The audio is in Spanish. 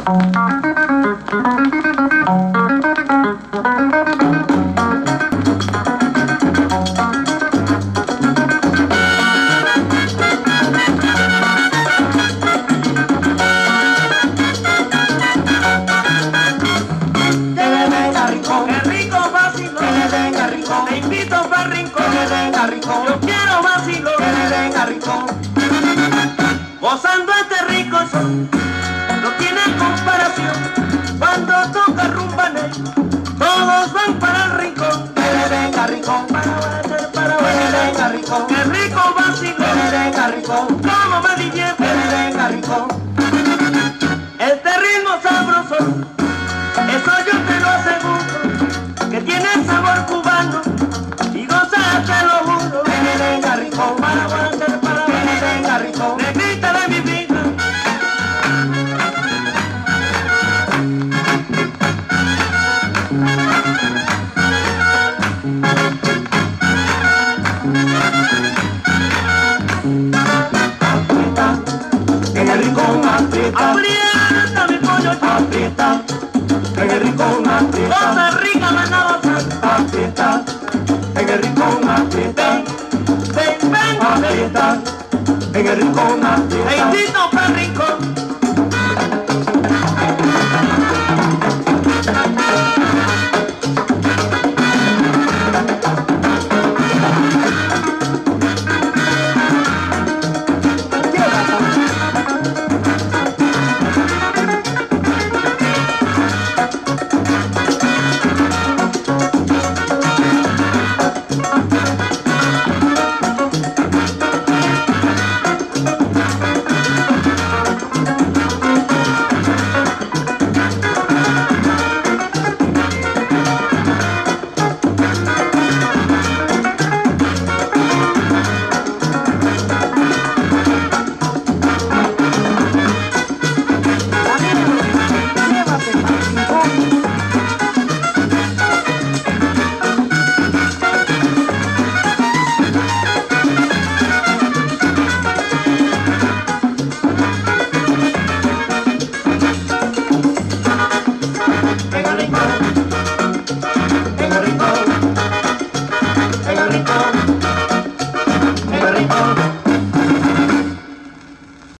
Yo quiero vacilo, que le den a Rincón. Gozando este rico son, no tiene comparación. Cuando toca rumbané, todos van para el Rincón. Que le den a Rincón, para que le den a Rincón. Qué rico vacilo, que le den a Rincón. Como me divierto, que le den a Rincón. Este ritmo sabroso, eso yo te lo aseguro, que tiene sabor cubano. Te lo juro, que le den a Rincón, para que le den a Rincón, negrita de mi vida. Aprieta, en el Rincón aprieta, aprieta mi pollo, aprieta, en el Rincón aprieta, Costa Rica me la aprieta. En el Rincón aprieta, ven, aprieta, en el Rincón aprieta.